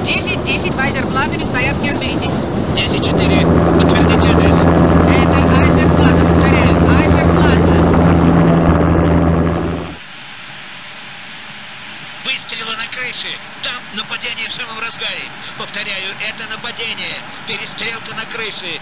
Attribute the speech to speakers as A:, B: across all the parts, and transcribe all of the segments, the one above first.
A: 10-10, Вайзер Плаза, беспорядки, разберитесь.
B: 10-4, подтвердите адрес.
A: Это Айзер Плаза, повторяю, Айзер Плаза.
B: Выстрелы на крыше. Там нападение в самом разгаре. Повторяю, это нападение. Перестрелка на крыше.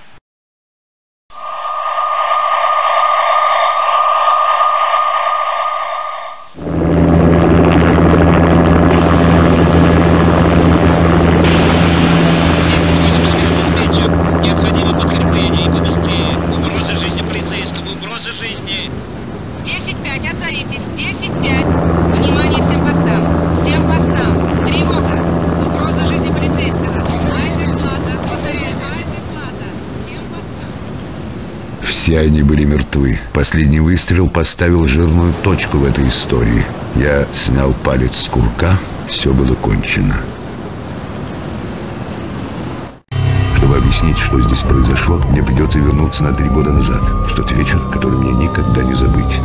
B: Необходимо подкрепление и побыстрее. Угроза жизни полицейского, угроза жизни.
A: 10-5, отзовитесь, 10-5. Внимание всем постам, всем постам. Тревога, угроза жизни полицейского. Айзер Плаза, повторяю, Айзер Плаза. Всем постам.
C: Все они были мертвы. Последний выстрел поставил жирную точку в этой истории. Я снял палец с курка, все было кончено. Чтобы объяснить, что здесь произошло, мне придется вернуться на 3 года назад, в тот вечер, который мне никогда не забыть.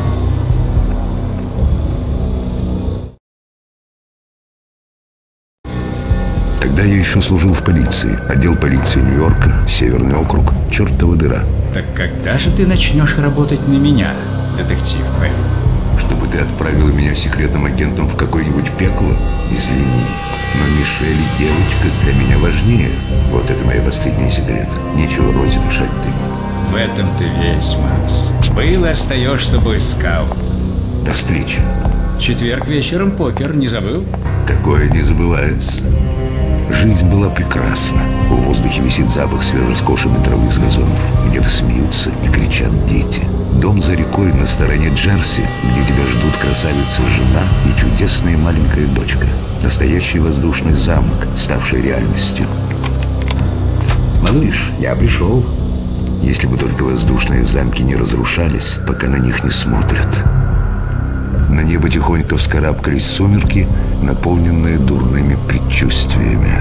C: Тогда я еще служил в полиции. Отдел полиции Нью-Йорка, Северный округ, чертова дыра.
D: Так когда же ты начнешь работать на меня, детектив Пейн?
C: Чтобы ты отправила меня секретным агентом в какое-нибудь пекло? Извини, но Мишель и девочка для меня важнее. Вот это моя последняя сигарета. Нечего розе дышать дымом.
D: В этом ты весь, Макс. Был и остаешься бойскаут.
C: До встречи.
D: Четверг вечером покер, не забыл?
C: Такое не забывается. Жизнь была прекрасна. В воздухе висит запах свежескошенной травы с газонов. Где-то смеются и кричат дети. Дом за рекой на стороне Джерси, где тебя ждут красавица-жена и чудесная маленькая дочка. Настоящий воздушный замок, ставший реальностью. Малыш, я пришел. Если бы только воздушные замки не разрушались, пока на них не смотрят. На небо тихонько вскарабкались сумерки, наполненные дурными предчувствиями.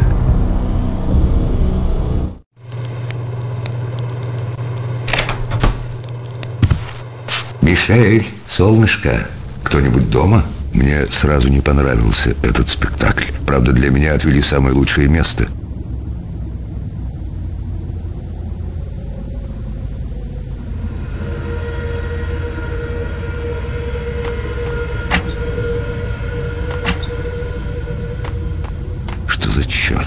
C: Мишель, солнышко, кто-нибудь дома? Мне сразу не понравился этот спектакль. Правда, для меня отвели самое лучшее место. Что за черт?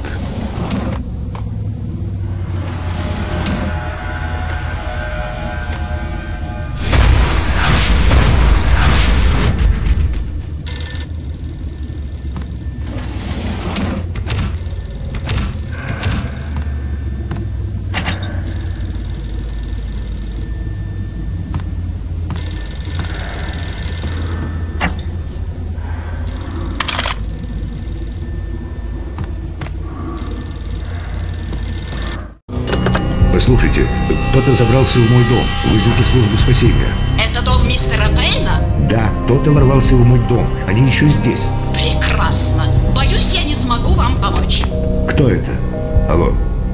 C: Послушайте, кто-то забрался в мой дом. Вызовите службу спасения.
E: Это дом мистера Пейна?
C: Да, кто-то ворвался в мой дом. Они еще здесь.
E: Прекрасно. Боюсь, я не смогу вам помочь.
C: Кто это? Алло.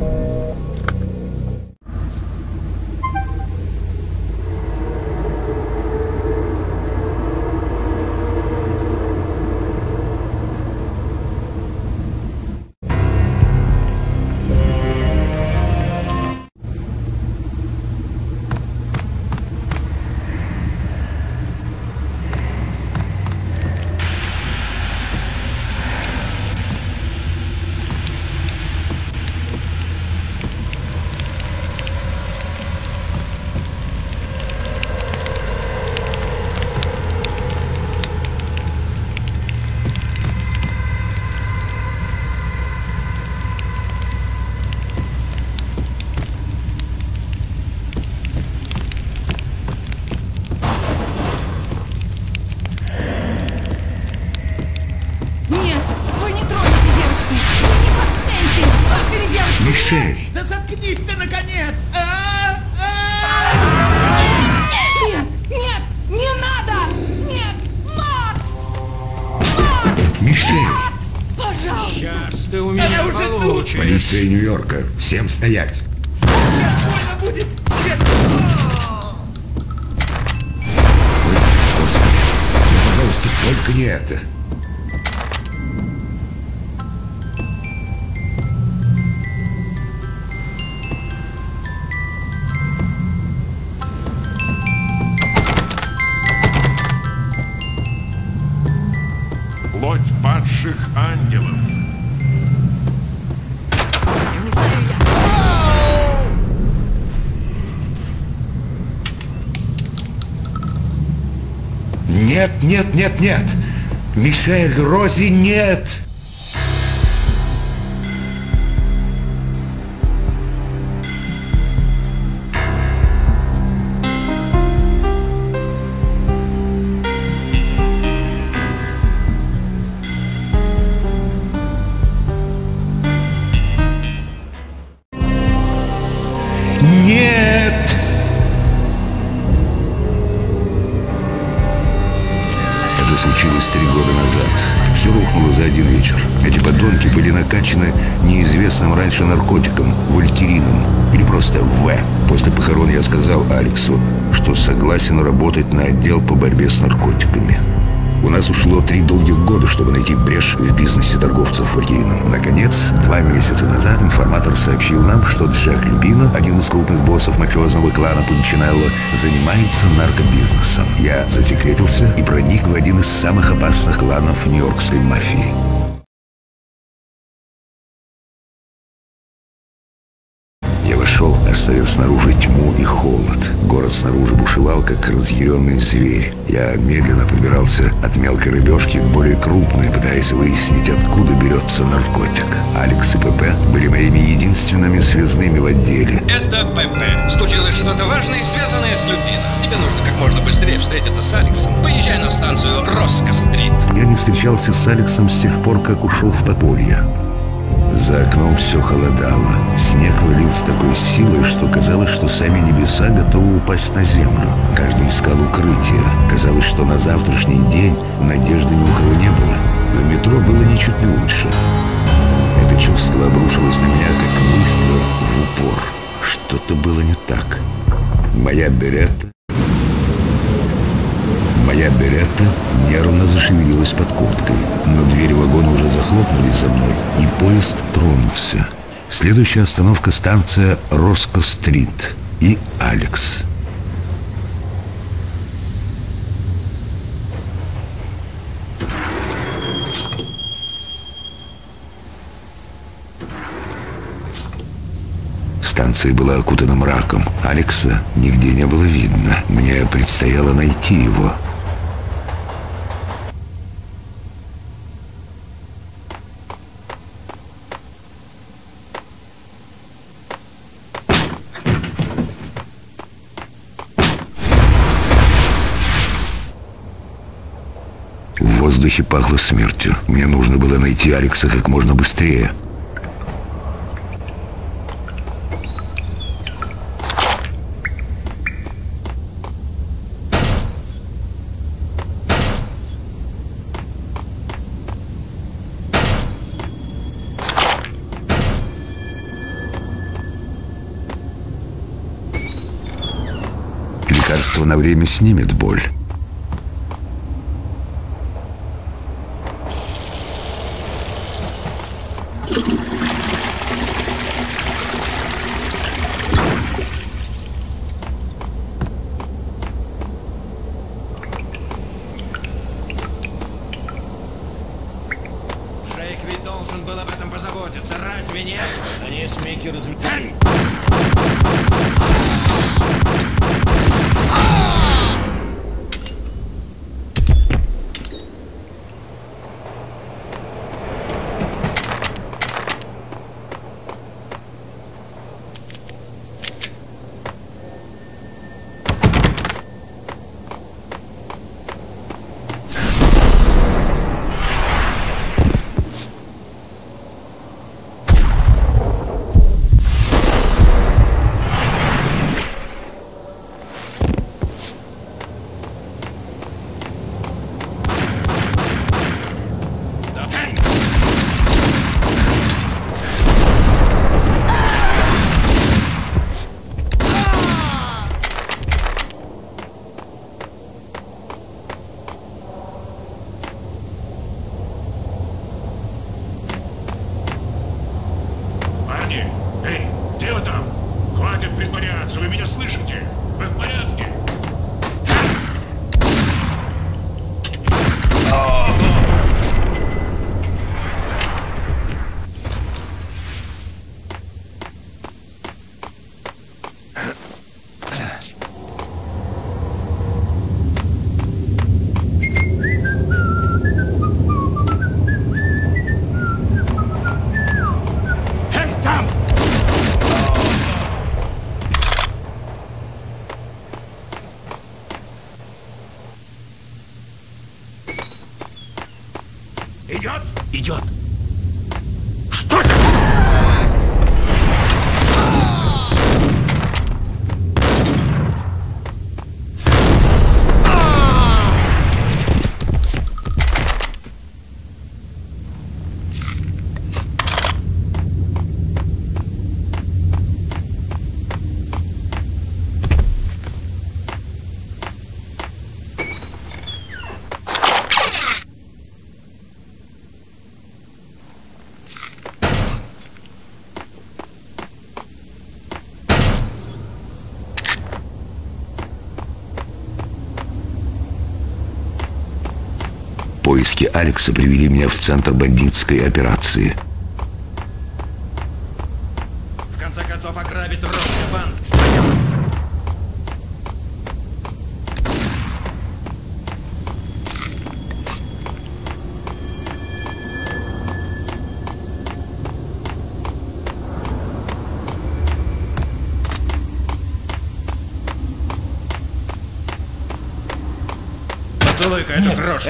C: Мишель!
B: Да заткнись ты, наконец!
A: Нет, нет, не надо! Нет, Макс! Макс!
C: Мишель!
A: Пожалуйста!
D: Сейчас ты у меня
B: уже тут.
D: получишь.
C: Полиция Нью-Йорка! Всем стоять!
B: Больно будет!
C: Ой, Господи! Ну, пожалуйста, только не это! Нет, нет, нет, нет! Мишель, Рози, нет! Нет! Это случилось 3 года назад. Все рухнуло за один вечер. Эти подонки были накачаны неизвестным раньше наркотиком, вольтерином, или просто В. После похорон я сказал Алексу, что согласен работать на отдел по борьбе с наркотиками. У нас ушло 3 долгих года, чтобы найти брешь в бизнесе торговцев вольтерином. Наконец, 2 месяца назад информатор сообщил нам, что Джек Любино, один из крупных боссов мафиозного клана Пунчинелло, занимается наркобизнесом. Я засекретился и проник в один из самых опасных кланов нью-йоркской мафии. Я вошел, оставив снаружи тьму и холод. Город снаружи бушевал, как разъяренный зверь. Я медленно подбирался от мелкой рыбешки к более крупной, пытаясь выяснить, откуда берется наркотик. Алекс и ПП были моими единственными связными в отделе.
F: Это ПП. Случилось что-то важное, связанное с Любино. Тебе нужно как можно быстрее встретиться с Алексом. Поезжай на станцию Роско-стрит.
C: Я не встречался с Алексом с тех пор, как ушел в подполье. За окном все холодало. Снег валил с такой силой, что казалось, что сами небеса готовы упасть на землю. Каждый искал укрытие. Казалось, что на завтрашний день надежды ни у кого не было. В метро было ничуть не лучше. Это чувство обрушилось на меня, как выстрел в упор. Что-то было не так. Моя беретта нервно зашевелилась под курткой, но двери вагона уже захлопнулись за мной, и поезд тронулся. Следующая остановка — станция Роско-стрит и Алекс. Станция была окутана мраком. Алекса нигде не было видно. Мне предстояло найти его. В воздухе пахло смертью. Мне нужно было найти Алекса как можно быстрее. Лекарство на время снимет боль.
F: Шейк ведь должен был об этом позаботиться, разве нет? Они с Микки развлекали.
G: Эй, где вы там? Хватит притворяться, вы меня слышите? Вы в порядке?
C: Поиски Алекса привели меня в центр бандитской операции.
F: В конце концов, ограбить Роскобанк. Поцелуй-ка эту крошку.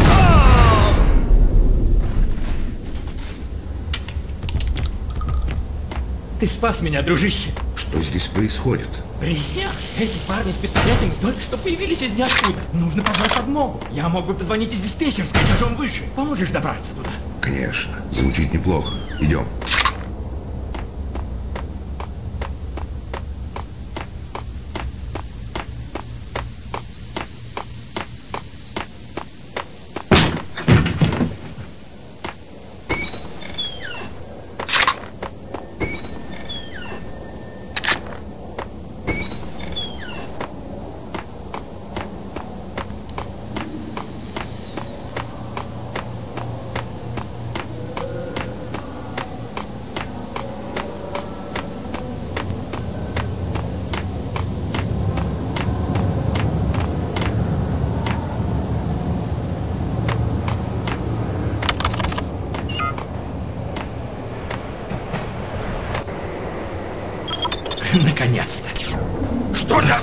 H: Ты спас меня, дружище.
C: Что здесь происходит?
H: Резня? Эти парни с пистолетами только что появились из ниоткуда. Нужно позвать подмогу. Я мог бы позвонить из диспетчерской этажом выше. Поможешь добраться туда?
C: Конечно. Звучит неплохо. Идем.
H: Наконец-то. Что за...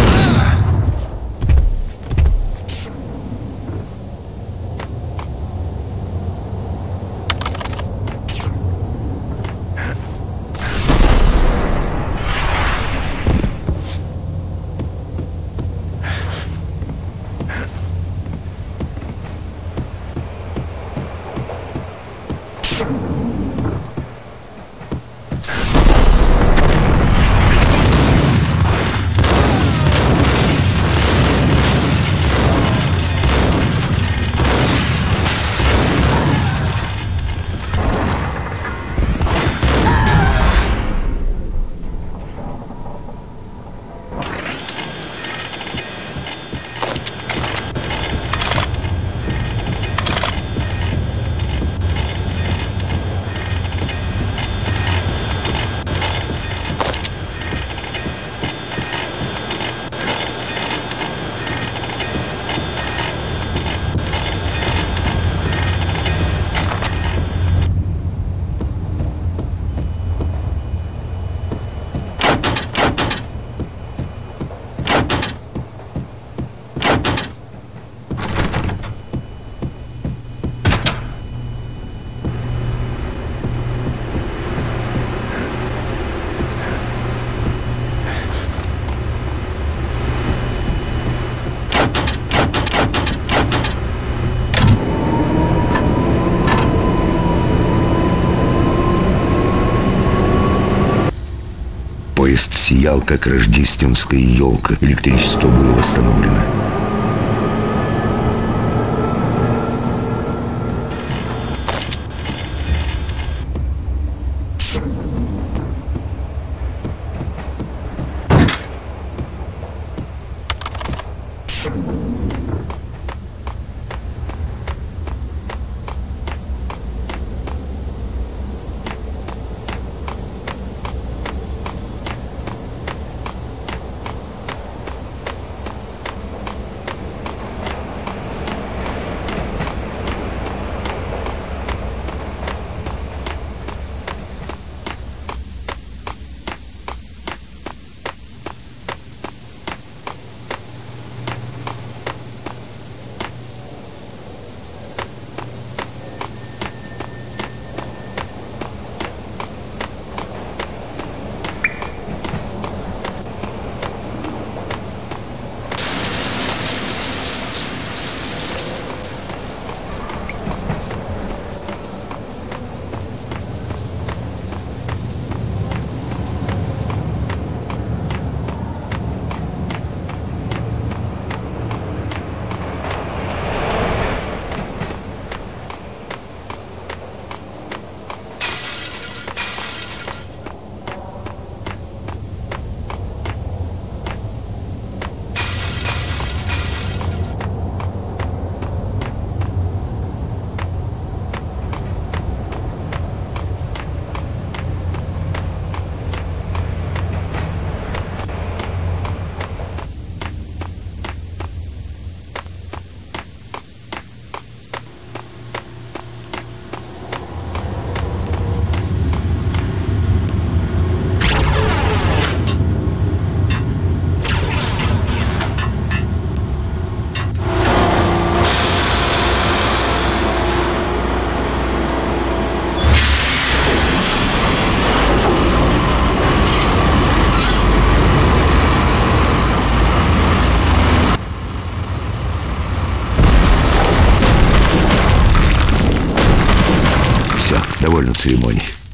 C: Поезд сиял, как рождественская елка. Электричество было восстановлено. церемоний.